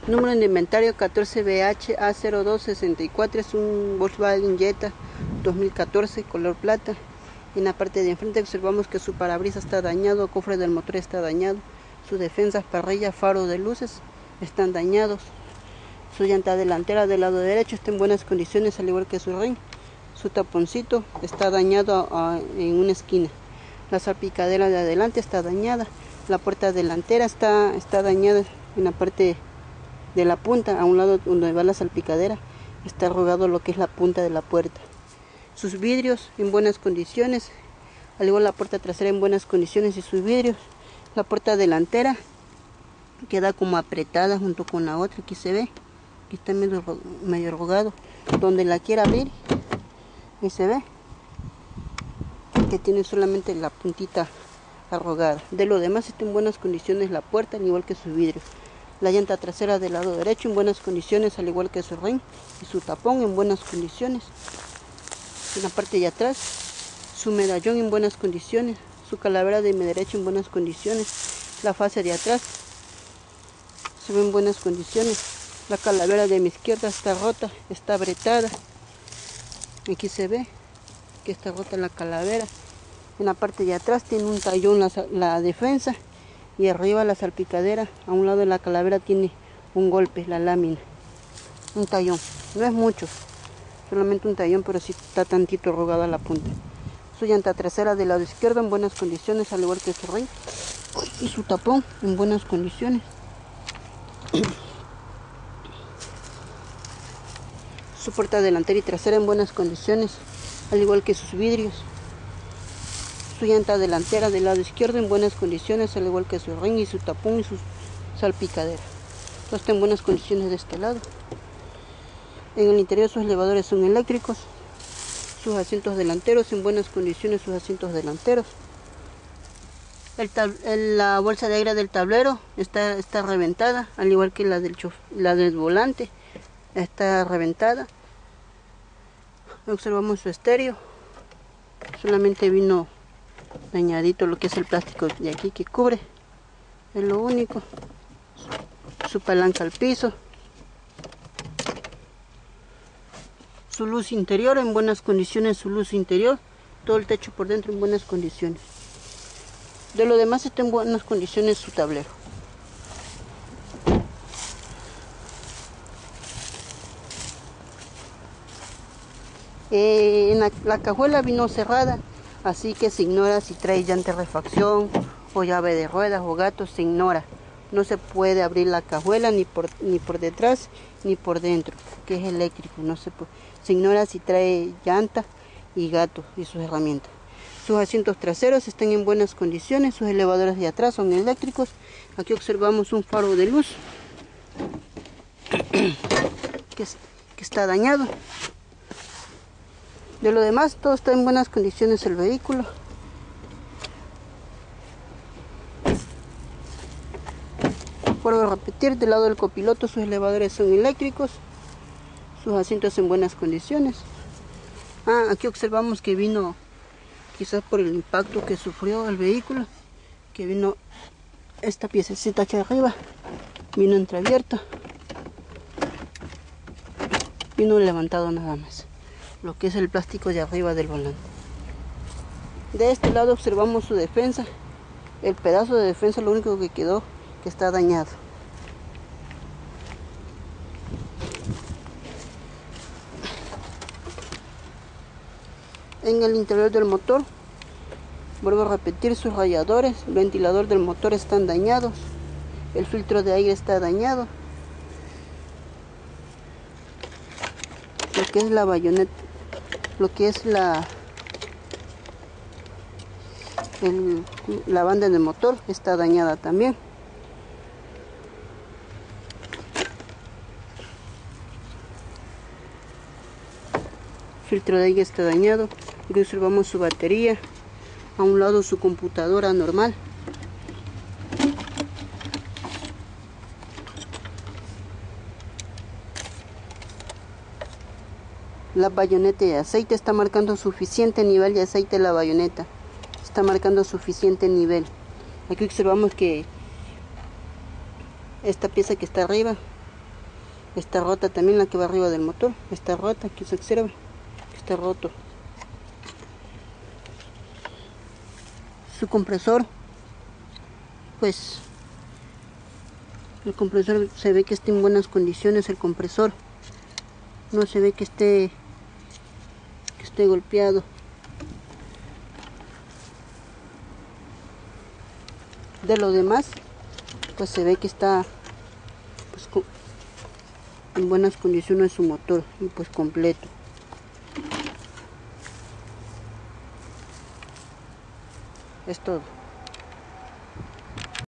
Número de inventario 14BH-A0264, es un Volkswagen Jetta 2014 color plata. En la parte de enfrente observamos que su parabrisas está dañado, el cofre del motor está dañado, sus defensas, parrilla, faro de luces están dañados. Su llanta delantera del lado derecho está en buenas condiciones, al igual que su rin. Su taponcito está dañado en una esquina. La salpicadera de adelante está dañada. La puerta delantera está dañada en la parte de la punta, a un lado donde va la salpicadera, está arrugado lo que es la punta de la puerta. Sus vidrios en buenas condiciones, al igual la puerta trasera en buenas condiciones y sus vidrios. La puerta delantera queda como apretada junto con la otra, aquí se ve, aquí está medio arrugado. Donde la quiera abrir, y se ve que tiene solamente la puntita arrugada. De lo demás está en buenas condiciones la puerta, al igual que sus vidrios. La llanta trasera del lado derecho en buenas condiciones, al igual que su rin y su tapón en buenas condiciones. En la parte de atrás, su medallón en buenas condiciones, su calavera de mi derecha en buenas condiciones. La fase de atrás se ve en buenas condiciones. La calavera de mi izquierda está rota, está bretada. Aquí se ve que está rota la calavera. En la parte de atrás tiene un tallón la defensa. Y arriba la salpicadera, a un lado de la calavera tiene un golpe, la lámina, un tallón, no es mucho, solamente un tallón, pero sí está tantito arrugada la punta. Su llanta trasera del lado izquierdo en buenas condiciones, al igual que su rin, y su tapón en buenas condiciones. Su puerta delantera y trasera en buenas condiciones, al igual que sus vidrios. Su llanta delantera del lado izquierdo en buenas condiciones, al igual que su rin y su tapón y su salpicadera. Todo está en buenas condiciones de este lado. En el interior sus elevadores son eléctricos. Sus asientos delanteros en buenas condiciones, sus asientos delanteros. La bolsa de aire del tablero está reventada, al igual que la del volante está reventada. Observamos su estéreo. Solamente vino dañadito lo que es el plástico de aquí que cubre, es lo único. Su palanca al piso, su luz interior en buenas condiciones, su luz interior, todo el techo por dentro en buenas condiciones. De lo demás está en buenas condiciones su tablero. La cajuela vino cerrada, así que se ignora si trae llanta de refacción o llave de ruedas o gatos, se ignora. No se puede abrir la cajuela ni por detrás ni por dentro, que es eléctrico. No se puede. Se ignora si trae llanta y gato y sus herramientas. Sus asientos traseros están en buenas condiciones, sus elevadores de atrás son eléctricos. Aquí observamos un faro de luz que está dañado. De lo demás, todo está en buenas condiciones el vehículo. Vuelvo a repetir, del lado del copiloto sus elevadores son eléctricos, sus asientos en buenas condiciones. Aquí observamos que vino, quizás por el impacto que sufrió el vehículo, que vino esta piececita aquí arriba, vino entreabierta, vino levantado nada más, lo que es el plástico de arriba del volante. De este lado observamos su defensa, el pedazo de defensa, lo único que quedó que está dañado. En el interior del motor, vuelvo a repetir, sus radiadores, el ventilador del motor están dañados, el filtro de aire está dañado, lo que es la bayoneta, lo que es la banda del motor está dañada también. Filtro de aire está dañado. Aquí observamos su batería, a un lado su computadora normal. La bayoneta de aceite está marcando suficiente nivel de aceite, la bayoneta está marcando suficiente nivel. Aquí observamos que esta pieza que está arriba Está rota también la que va arriba del motor. Está rota, aquí se observa que está roto. Su compresor, pues el compresor se ve que está en buenas condiciones. El compresor no se ve que esté golpeado. De lo demás, pues se ve que está pues, en buenas condiciones su motor, y pues completo. Es todo.